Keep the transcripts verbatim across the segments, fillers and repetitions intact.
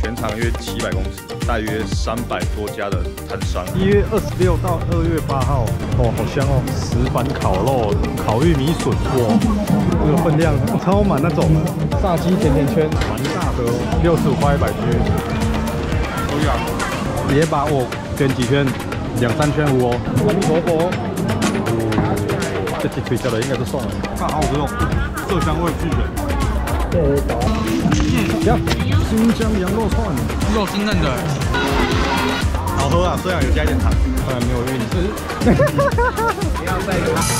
全长约七百公尺，大约三百多家的摊商。 一月二十六到二月八号，哦，好香哦！石板烤肉、烤玉米笋，哇，这个分量超满那种的。炸鸡甜甜圈，蛮大的哦，六十五块一百 G。不要，别把我卷几圈，两三圈有哦。阿弥陀佛。哦，这几腿下来应该是送了，大好吃哦，色香味俱全。 嗯，呀，新疆羊肉串， 肉是嫩的， 好喝啊！虽然有加一点糖，当然没有运吃。不要再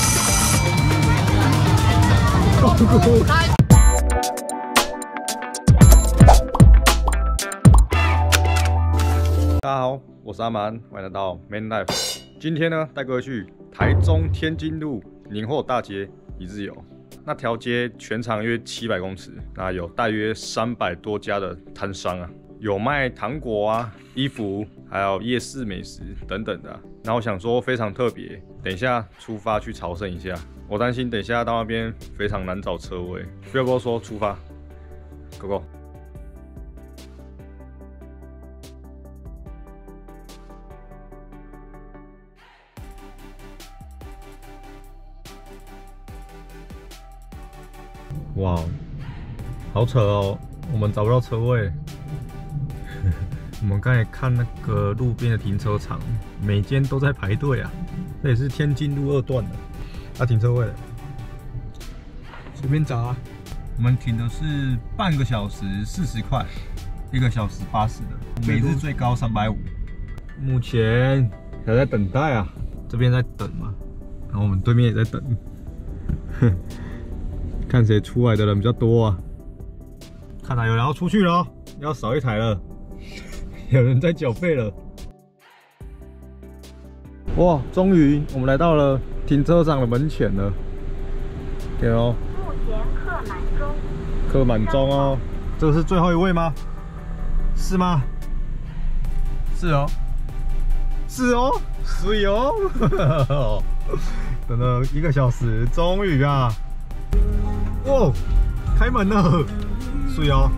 大家好，我是阿蛮，欢迎来到 Man Life。今天呢，带各位去台中天津路宁货大街一日游。 那条街全长约七百公尺，那有大约三百多家的摊商啊，有卖糖果啊、衣服，还有夜市美食等等的、啊。那我想说非常特别，等一下出发去朝圣一下。我担心等一下到那边非常难找车位，不要跟我说出发 ，Go Go。 哇，好扯哦！我们找不到车位。我们刚才看那个路边的停车场，每间都在排队啊。这也是天津路二段的，啊，停车位随便找啊。 我们停的是半个小时四十块，一个小时八十的，每日最高三百五。目前还在等待啊，这边在等嘛，然后我们对面也在等。看谁出来的人比较多啊！看来有人要出去了，要少一台了，有人在缴费了。哇，终于我们来到了停车场的门前了。对哦， 目前客满中。 客满中哦，这个是最后一位吗？是吗？ 是哦， 是哦，所以哦，等了一个小时，终于啊！ 哇，开门了，水哦，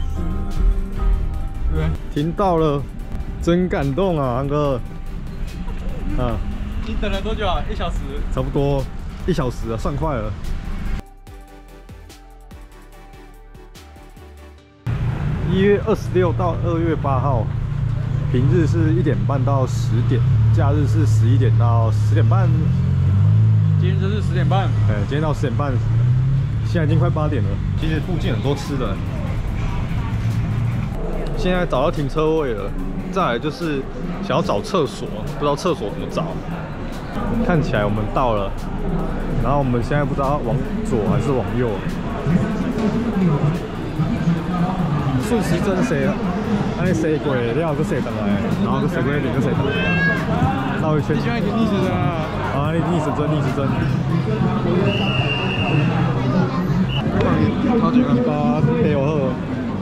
对，停到了，真感动啊，安哥。啊， 你等了多久啊？一小时？ 差不多一小时啊，算快了。一月二十六到二月八号，平日是一点半到十点，假日是十一点到十点半。 今天就是十点半。 哎，今天到十点半。 现在已经快八点了，其实附近很多吃的。现在找到停车位了，再来就是想要找厕所，不知道厕所怎么找。看起来我们到了，然后我们现在不知道往左还是往右。顺时针谁？哎，谁过了就谁等来，然后就谁过领就谁等来。绕一圈。 你喜欢一点逆时针啊？ 啊，逆时针，逆时针。 超级干巴，陪我喝。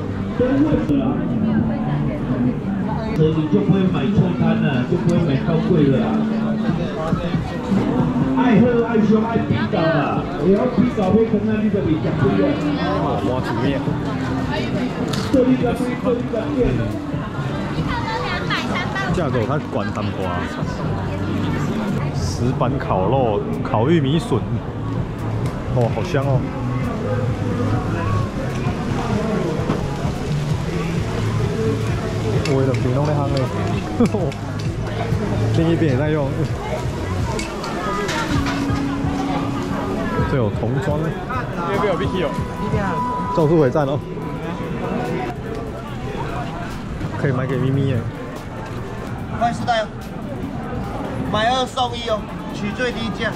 所以就不会买错摊了，就不会买高贵的啦。爱喝爱凶爱比较啦，也要比较会跟那你的比较不一样。 哦，挖煮面。 这里的对，这里的店。 价格它管淡薄啊。石板烤肉、烤玉米笋，哦，好香哦。 我的平弄在夯嘞，另一边也在用。这有童装， 那边有 Vicky 哦， 咒术回战哦，可以买给咪咪耶。 快时代哦，买二送一哦，取最低价。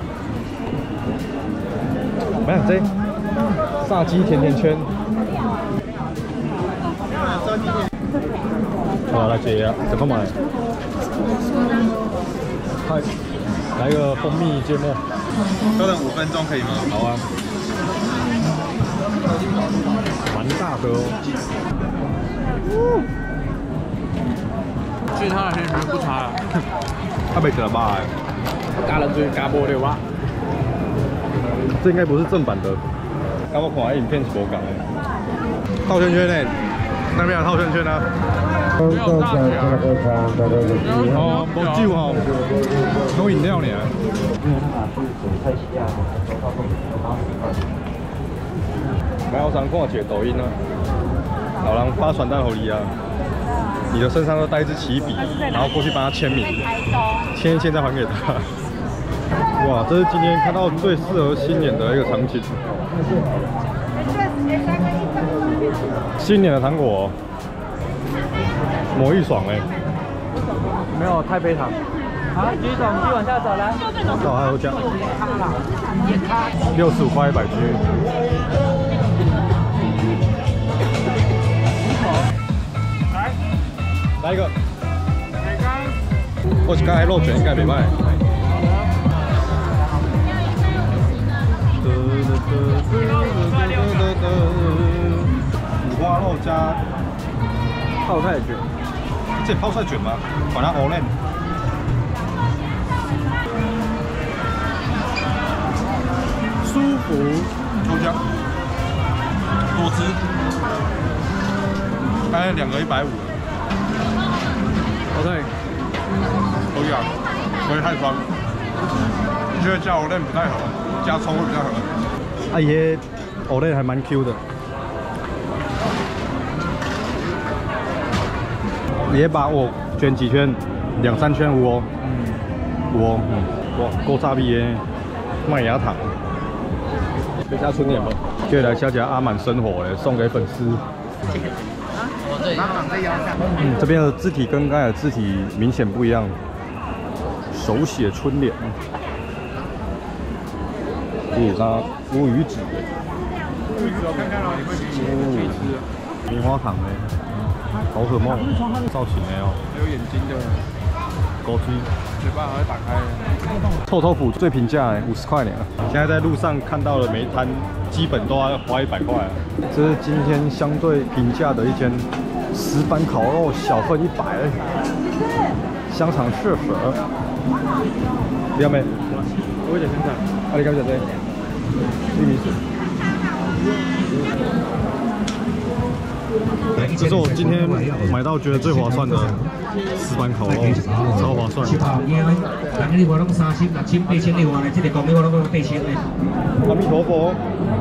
买两只炸鸡甜甜圈。 炸鸡甜。 好，来姐啊，怎么买？嗨，来一个蜂蜜芥末。 稍等五分钟可以吗？ 好啊。蛮大的哦。 其他的先不差了。 他没得吧？ 加人最加波对吧？ 这应该不是正版的。刚我看影片是无讲的。套圈圈呢？ 那边有套圈圈啊。 没有大起啊！ 哦，无酒吼，拢饮料呢。买好常看一个抖音啊，老人发传单给你啊，你的身上都带一支起笔，然后过去帮他签名，签一签再还给他。哇，这是今天看到最适合新年的一个场景。新年的糖果、哦，魔芋爽哎、欸， 没有太妃糖。好，举手，继续往下走来。 到还有加六十五块一百 G。来，来一个。我是刚才肉卷应该没卖。五花肉加泡菜卷，这泡菜卷吗？把它熬烂。舒服，豆浆，多汁，大概两个一百五。OK， 可以啊，不会太酸。觉得加熬烂不太好，加葱会比较好。啊，爷熬烂还蛮 Q 的。也把我卷几圈，两三圈有哦，有哦，嗯，哇，够炸逼耶！麦芽糖，可以加春联吗？可以来下家阿满生活嘞，送给粉丝。嗯，这边的字体跟刚才的字体明显不一样，手写春联，这也是乌鱼子。乌鱼子我看看了，你会可以吃。棉花糖嘞。宝可梦造型的哦，还有眼睛的，狗鸡，嘴巴还会打开。臭豆腐最平价哎，五十块呢。现在在路上看到了每一摊，基本都要花一百块。这是今天相对平价的一间石板烤肉，小份一百，香肠四十。你要没？我一点香肠。啊，你敢食这？玉米笋。这是我今天买到觉得最划算的石板烤肉，超划算。阿弥陀佛。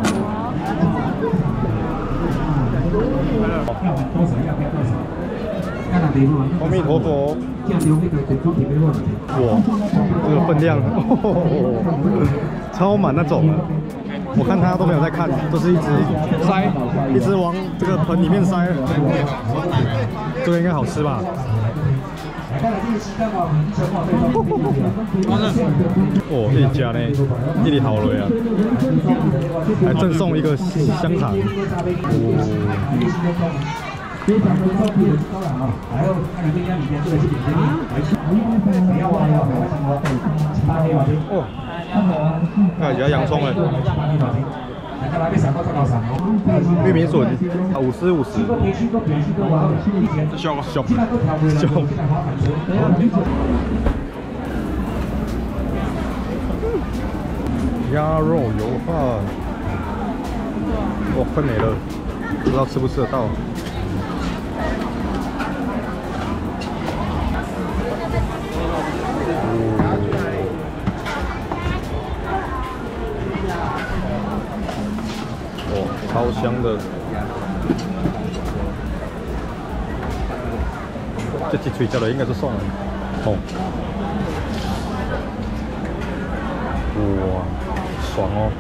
阿弥陀佛。哇，这个分量，超满那种。我看他都没有在看，都是一直塞，一直往这个盆里面塞。这个应该好吃吧？哦，这家呢，这里好了呀，还赠送一个香肠。哦。看一下洋葱哎，玉米笋啊，五十五十，小小小，鸭肉油饭，哇，快没了，不知道吃不吃得到。超香的，这几嘴叫的应该是送了，哦，哇，爽哦！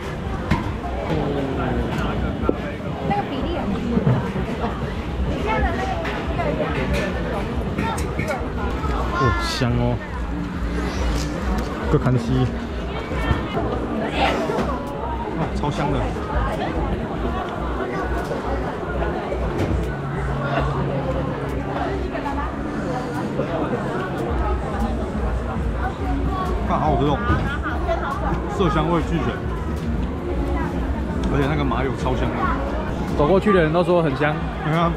那个比例很低。你现在的那个哦，香哦，各看西，哦，超香的。饭好好吃哦，色香味俱全，而且那个麻油超香的。 走过去的人都说很香。 你看，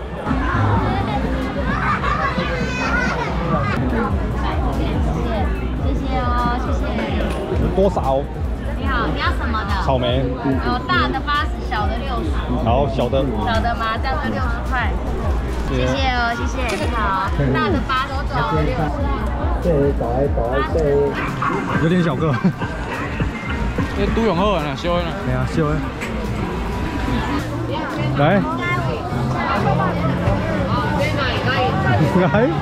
谢谢哦，谢谢。 有多少？ 你好，你要什么的？ 草莓。 有大的八十，小的六十。 好，小的。 小的麻酱就六十块。 谢。 谢谢哦，谢谢，你好。大的八走走。 这走来走来这。 有点小个。 这都用好啊，烧的啦。 对啊，烧的。来。来。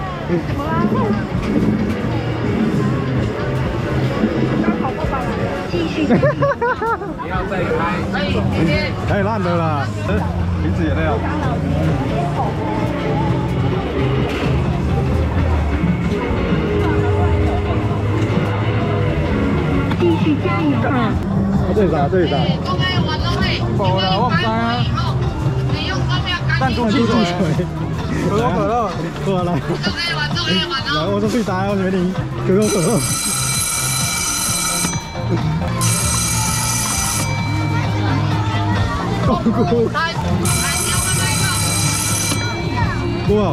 继续。 不要再开。 太烂了啦！鼻子也那样。 继续加油啊！ 这里啥？这里啥？ 饱了，我不知啊。弹珠汽水。可口可乐。 过来。来，我说最大，我决定可口可乐。哇！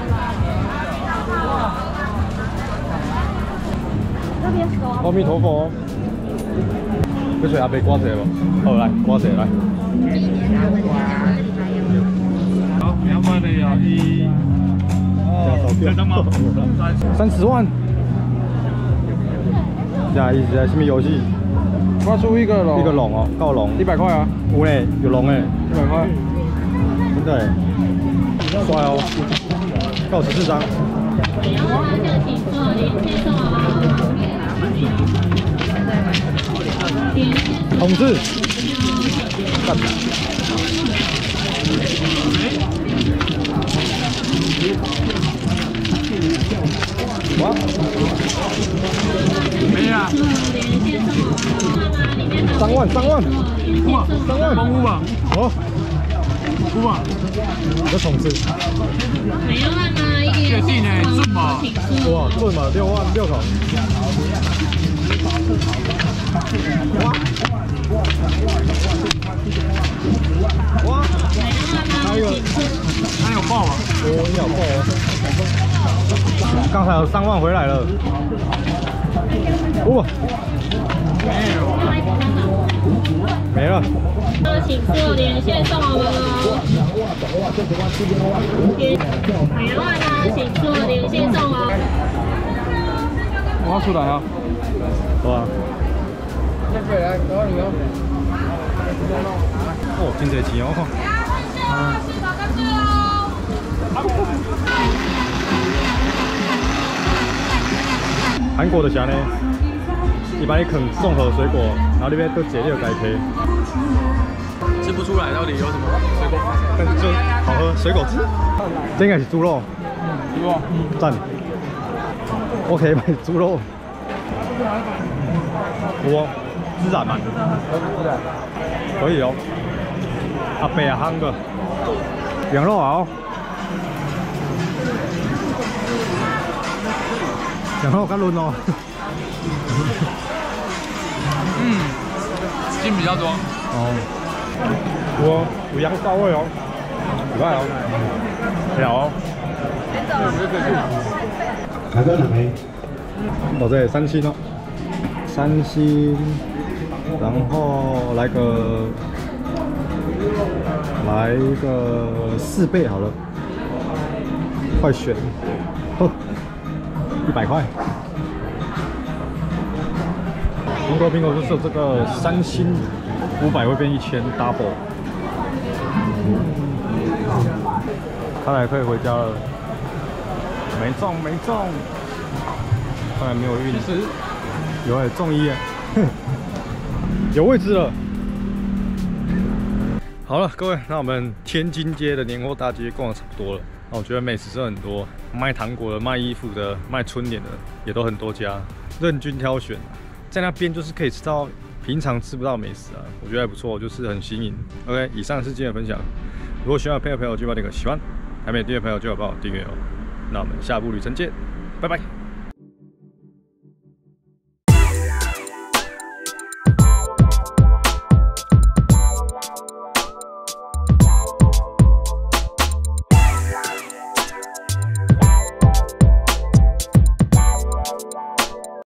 阿弥陀佛。要水阿伯刮者不？好来，刮者来。 好，两百的呀，一。这张吗？ 三十万。这意思是什么游戏？ 发出一个龙， 一个龙哦，告龙， 一百块啊， 有嘞，有龙哎， 一百块， 真的哎，帅哦，告十四张。统治，干。哇！ 没啦。 三万，三万， 哇， 三万， 蒙古吧？ 哦， 古吧？ 有统治。 确定呢？准吗？ 哇，准嘛，六万六口。哇！哇！还有， 还有爆啊！ 哦，你好爆哦！刚才有三万回来了。哇！没了。 那请做连线送我们哦。两万呢，请做连线送哦。 我要出来啊！ 好啊。哦，真侪钱哦！韩国的虾呢，一般你啃综合水果，然后那边都解裂改配， 吃不出来到底有什么水果？ 但是就好喝，水果汁。这应该是猪肉， 猪肉， 赞。我可以买猪肉。我孜然嘛，可以哦。阿伯啊，夯个羊肉啊哦，羊肉较嫩哦。 嗯，筋比较多。 哦，我有羊骚味哦，可爱哦，了哦。 大哥两杯。 我这三星哦，三星，然后来个来个四倍好了，快选，哦，一百块。苹果苹果就是这个三星五百会变一千 double， 看来可以回家了。没中没中，看来没有运。有哎、欸，中一哎，有位置了。好了，各位，那我们天津街的年货大街逛的差不多了。那我觉得美食真的很多，卖糖果的、卖衣服的、卖春联的也都很多家，任君挑选。在那边就是可以吃到平常吃不到美食啊，我觉得还不错，就是很新颖。OK， 以上是今天的分享。如果喜欢的朋友朋友就帮点个喜欢，还没有订阅的朋友就要帮我订阅哦。那我们下部旅程见，拜拜。